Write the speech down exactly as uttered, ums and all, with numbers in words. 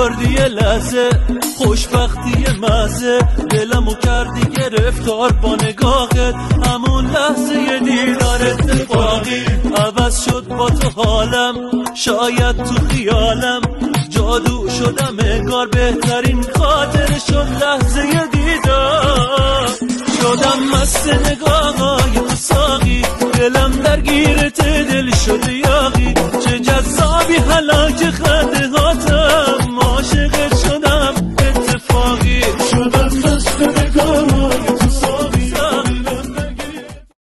کردی یه لحظه خوشبختی مزه، دلمو کردی گرفتار با نگاهت، همون لحظه یه دیدار اتفاقی عوض شد با تو حالم، شاید تو خیالم جادو شدم انگار، بهترین خاطر شد لحظه یه دیدار، شدم مست نگاه‌های تو ساقی، دلم درگیرت دل شده یاقی، چه جذابی حالا که خنده